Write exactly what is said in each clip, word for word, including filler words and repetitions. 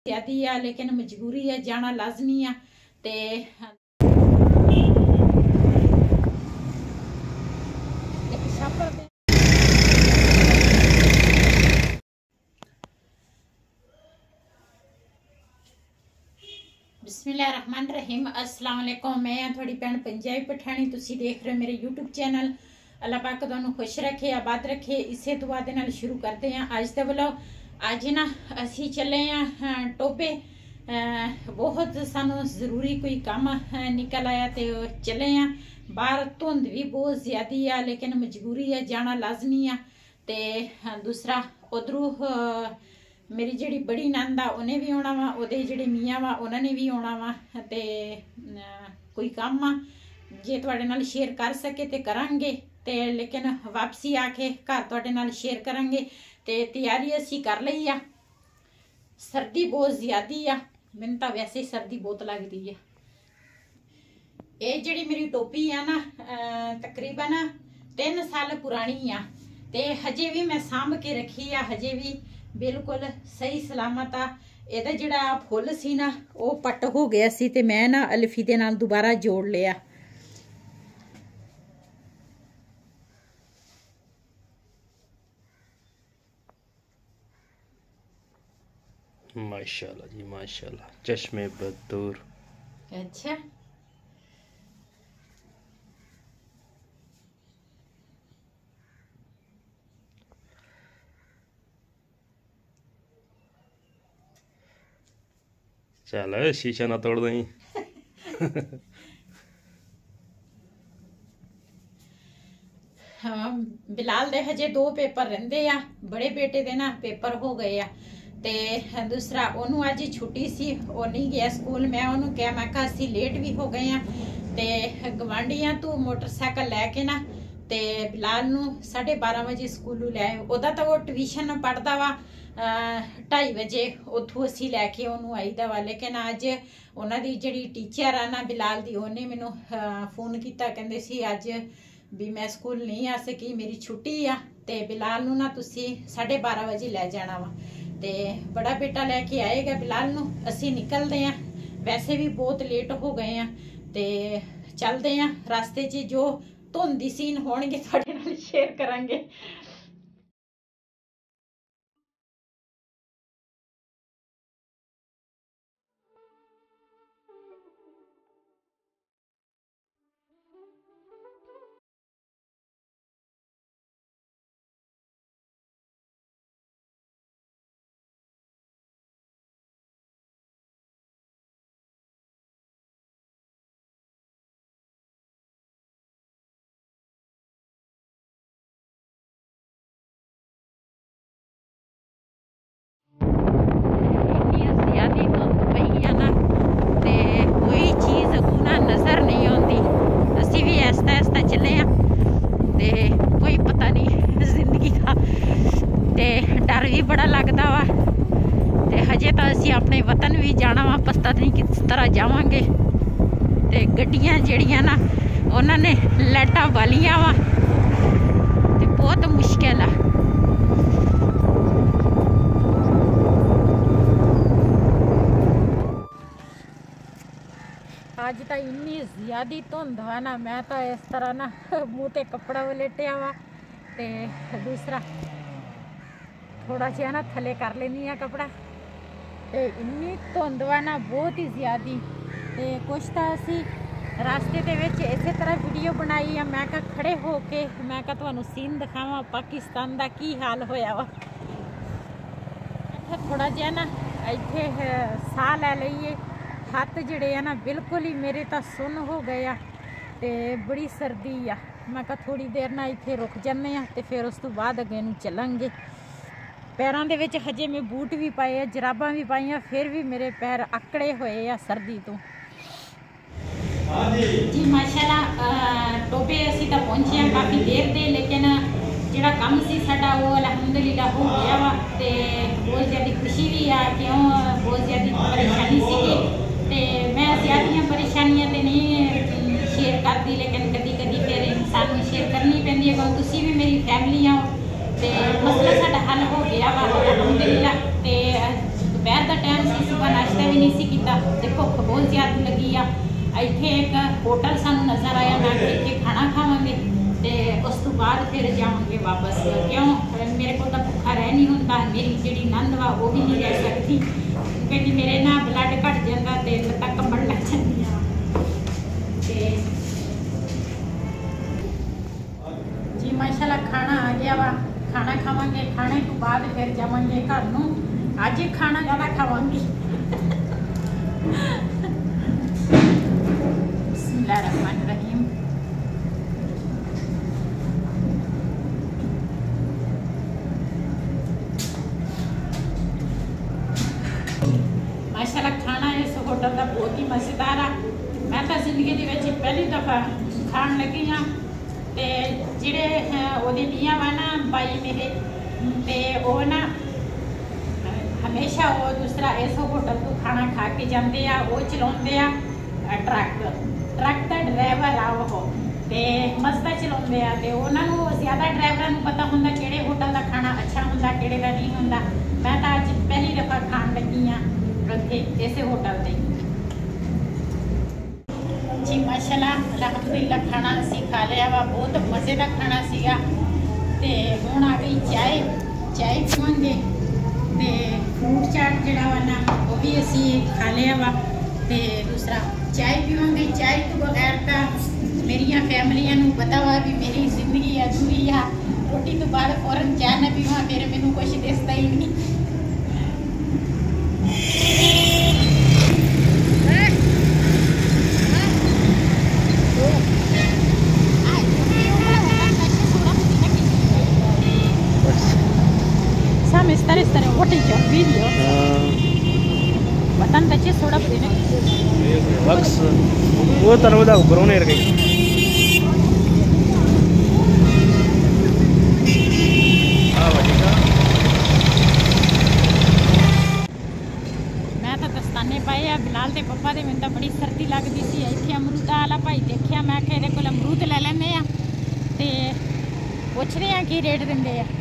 ज्यादा है लेकिन मजबूरी है, जाना लाजमी है। ते बिस्मिल्लाहिर्रहमानिर्रहीम। अस्सलाम वालेकुम। मैं थोड़ी भैन पंजाबी पठानी, तुसी देख रहे हो मेरे यूट्यूब चैनल। अल्लाह पाक तुहानू खुश रखे, आबाद रखे। इसे दुआ दे नाल शुरू करते हैं अज दा व्लॉग। अज ना असी चले हैं टोबे, बहुत सानू जरूरी कोई काम निकल आया तो चले हैं। बाहर धुंध भी बहुत ज्यादा है लेकिन मजबूरी है, जाना लाजमी है। तो दूसरा उधरों मेरी जी बड़ी नंद आ उन्हें भी आना वा, उहदे जिहड़े मियाँ वा उन्होंने भी आना वा। ते कोई काम आ जे तुहाडे नाल शेयर कर सके तो करांगे, ते लेकिन वापसी आके घर तुहाडे नाल शेयर करांगे। ते तैयारी असी कर लई आ। सर्दी बहुत ज्यादा आ, मैनूं तां वैसे ही सर्दी बहुत लगती है। ये जिहड़ी मेरी टोपी है ना तकरीबन तीन साल पुरानी आ, ते हजे भी मैं सांभ के रखी आ, हजे भी बिल्कुल सही सलामत आ। इहदा जिहड़ा फुल सी ना वो पट हो गया सी, ते मैं ना अल्फी दे नाल दोबारा जोड़ लिया। माशाल्लाह जी माशाल्लाह, चश्मे बदूर। अच्छा चल शीशा ना तोड़ दई। हाँ, बिलाल दे हजे दो पेपर रहिंदे आ, बड़े बेटे दे ना पेपर हो गए आ। ते दूसरा ओनू अज छुट्टी सी, वो नहीं गया स्कूल। मैं ओनू कहा, मैं कहा असी लेट भी हो गए हैं। ते गवांढियां तू मोटरसाइकिल लैके ना ते बिलाल नू साढ़े बारह बजे स्कूलों लै आए। उहदा तो वो ट्यूशन पढ़ता वा ढाई बजे, उथों असी लैके ओनू आईदा वा। लेकिन अज उन्हां दी जिहड़ी टीचर आ ना बिलाल दी, उन्हें मैनू फोन किया, कहंदे सी अज भी मैं स्कूल नहीं आ सकी, मेरी छुट्टी आ। ते बिलाल नू ना तुसी साढ़े बारह बजे लै जाना वा। ते बड़ा बेटा लैके आएगा बिलाल नू, असी निकलते हैं। वैसे भी बहुत लेट हो गए हैं, ते चलते हैं। रास्ते च जो धुंध दी सीन होणगे तुहाडे नाल शेयर करांगे। डर भी बड़ा लगता वा, ते हजे तो असी अपने वतन भी जाना वा, पता नहीं किस तरह जावांगे। ते गड्डियां जड़ियां ना उन्होंने लाइटां बालियां वा, ते बहुत मुश्किल है। अज तो इन्नी ज्यादा धुंध है ना, मैं तो इस तरह ना मुँह ते कपड़ा वलेटिया वा, ते दूसरा थोड़ा जिहा ना थले कर लेनी है कपड़ा। ते इन्नी धुंध वा ना बहुत ही ज्यादा। ते कुछ तो असी रास्ते दे विच इसे तरह वीडियो बनाई है। मैं कहा खड़े हो के मैं कहा तुहानू सीन दिखावां पाकिस्तान दा की हाल होया वा। थोड़ा जिहा ना इत्थे साह लै लईए, हत्थ जिहड़े आ ना बिल्कुल ही मेरे तो सुन्न हो गए आ, ते बड़ी सर्दी आ। मैं कहा थोड़ी देर ना इत्थे रुक जाने आ, ते फिर उस तो बाद अगे नूं चलांगे। पैरों दे विच हजे मैं बूट भी पाए आ, जराबां भी पाईयां, फिर भी मेरे पैर आकड़े हुए आ सर्दी तो। जी माशाल्लाह टोबे असी तो पहुंचे हैं काफ़ी देर दे, लेकिन जिहड़ा काम सी साडा वो अलहमदुलिल्लाह हो गया वा। ते बहुत ज़्यादा खुशी भी आ, क्यों बहुत ज़्यादा परेशानी सी। ते मैं ज़्यादा परेशानियां तो नहीं शेयर करती, लेकिन कभी कभी फिर इंसान को शेयर करनी पैंदी है, क्योंकि तुसी भी मेरी फैमिली आओ। ते मसला साडा हल हो गया वा अलहमदुलिल्लाह। ते दोपहर का टाइम सी भी नहीं सी कीता। देखो बहुत ज़्यादा लगी आ। इत्थे एक होटल सानू नज़र आया, मैं इत्थे खाना खावांगे ते उस तो बाद फिर जावांगे वापस। क्यों मेरे को तो भुखा रह नहीं होंदा, मेरी जिहड़ी नंद वा वो भी नहीं रह सकती क्योंकि मेरे ना ब्लड घट जाता ते लत्तां कंबण लग जांदियां। ते जी माशाल्लाह खाना आ गया वा, खाना खावांगे, खाने तो बाद फिर जावांगे घर नूं। अज खाना ज़्यादा खावांगी। बिस्मिल्लाहिर्रहमानिर्रहीम। माशाल्लाह खाना इस होटल का बहुत ही मज़ेदार आ। मैं तो जिंदगी दे विच पहली दफ़ा खाण लगी हाँ। ते जिहड़े ओहदे मियाँ वा ना बाई मेरे, ते ओह ना हमेशा वो दूसरा इस होटल तो खाना खा के जाते आ। वो चलाते आ ट्रक, ट्रक का ड्राइवर आ वो, ते मस्ता चलाते आ। ते उन्होंने ज़्यादा ड्राइवरां नूं पता हुंदा किहड़े होटल का खाना अच्छा हुंदा किहड़े का नहीं हुंदा। मैं तो अज पहली दफ़ा खाण लगी हाँ उत्थे इस होटल ते। जी माशाल्लाह अल्हम्दुलिल्लाह खाना असीं खा लिया वा, बहुत मज़े का खाना सीगा। ते हुण आ गई चाय, चाय पीवांगे ते फ्रूट चाट जिहड़ा वा ना वो भी असीं खा लिया वा। ते दूसरा चाय पीवांगे। चाय तो बगैर तो मेरिया फैमिलियां नूं पता वा भी मेरी जिंदगी अधूरी आ। रोटी तो बाद फौरन चाय ना पीवां फिर मैनूं कुछ दिसदा ही नहीं। Stare stare what is your video? Batan tache soda pene. Box. वो तरवदा ऊपरों ने रखी। मैं तो दस्ताने पाए आ बिलाल के पप्पा दे। मैनूं तां बड़ी सर्दी लगदी सी। इत्थे अमरूदा वाला भाई देखिया, मैं आखिया इहदे कोल अमरूद ले लैने आ ते पुछदे आ की रेट दिंदे आ।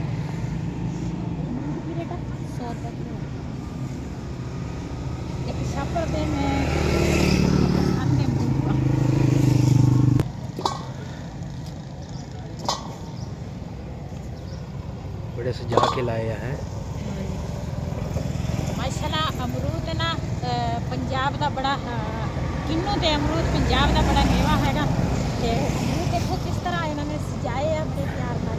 बड़े सजा के लाए हैं माशाल्लाह। अमरूद ना पंजाब का बड़ा किन्नू ते अमरूद पंजाब का बड़ा मेवा हैगा। ते अमरूद देखो किस तरह इन्होंने सजाए हैं बड़े प्यार नाल।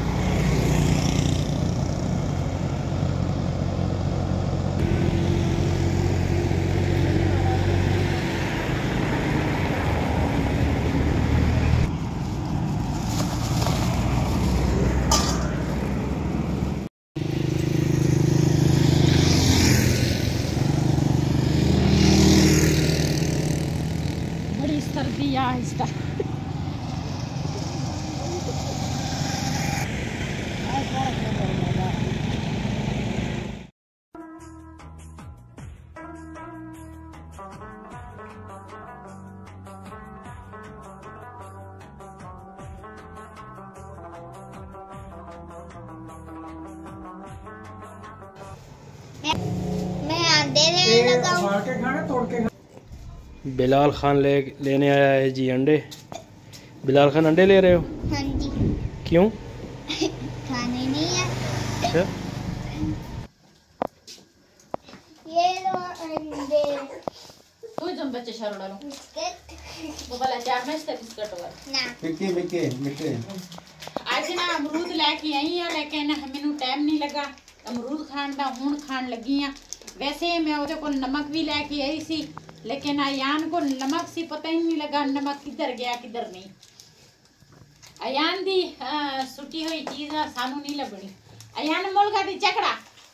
सर्दी आ इसका मैं अंडे लेने लगा हूं। मार के खाना तोड़ के खाना। बिलाल खान ले लेने आया है जी अंडे। बिलाल खान अंडे ले रहे हो? हाँ जी। क्यों? खाने नहीं है। अच्छा ये लो अंडे। तू जम बच्चे शरोड़ा लो बिस्किट वो वाला चार में से बिस्किट वाला ना मिक्के मिक्के मिक्के आज ना अमरूद लेके आई है, लेकिन मैनू टाइम नहीं लगा अमरूद खाण दा। हुण खाण लगी हाँ। वैसे मैं ਉਹਦੇ ਕੋਲ नमक भी लेके आई सी, लेकिन अयान को नमक सी पता ही नहीं लगा नमक किधर गया किधर नहीं। अयान दी सुटी हुई चीज सानू नहीं लगनी। अयान मुलगा दी चकड़ा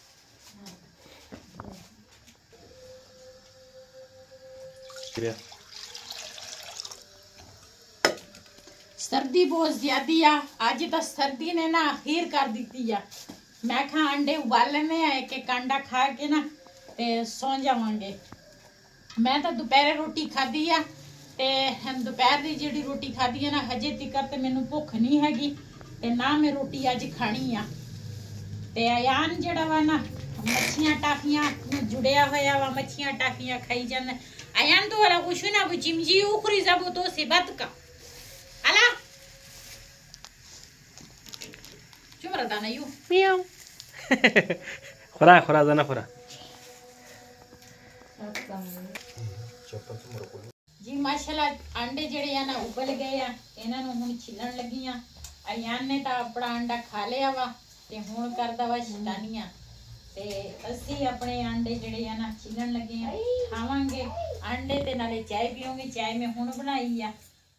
सर्दी बहुत ज्यादा आ। अज तो सर्दी ने ना अखीर कर दी आ। मैं खा अंडे उबालने आए के कांडा खा के ना ते सौ जावांगे। मैं तो दोपहर रोटी खाधी आ ते दोपहर की जिहड़ी रोटी खाधी है ना हजे तिकर ते मैनू भुख नहीं हैगी ते ना मैं रोटी अज खानी आ। ते अयान जिहड़ा वा ना मच्छियां टाफियां जुड़िया होया वा मच्छियां टाफियां खाई जान अयान तो वाला कुछ ना वो चिमजी उखरी जब तो से बात का अला चुप रहता ना यू मियाओ खुरा खुरा जाना खुरा जी माशाल्लाह अंडे जेड़े आ ना उबल गए आ इन्हां नु हुण छिलण लगी आ अयान ने तां अपना अंडा खा लिया वा ते हुण करदा वा शैतानियां ते असी अपने अंडे जेड़े आ ना छिलण लगे आ खावांगे अंडे ते नाले चाय पीओगे चाय में हुण बनाई आ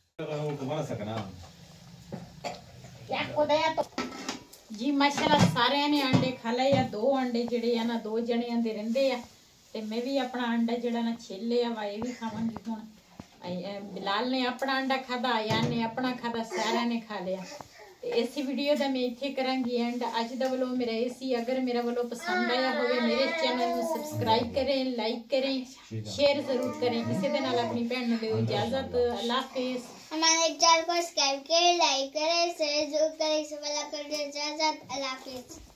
क्या कोदया तो जी माशाल्लाह सारे ने अंडे खा लए आ दो अंडे जेड़े आ ना दो जणियां दे रहिंदे आ ते मैं भी अपना अंडा जेड़ा ना छिल लिया वा ये भी खावांगी हुण बिलाल ने अपना अंडा खादा अयान ने अपना खादा सारे ने खा लिया ते इस वीडियो दा मैं इत्थे करांगी एंड अज दा व्लॉग मेरा इसी अगर मेरा व्लॉग पसंद आया होवे मेरे चैनल को सब्सक्राइब करें लाइक करें शेयर जरूर करें किसी दे नाल अपनी भैन नूं दिओ इजाजत अल्लाह हाफिज हमारे चैनल को सब्सक्राइब करें लाइक करें शेयर जरूर करें इस वाला कर दे इजाजत अल्लाह हाफिज।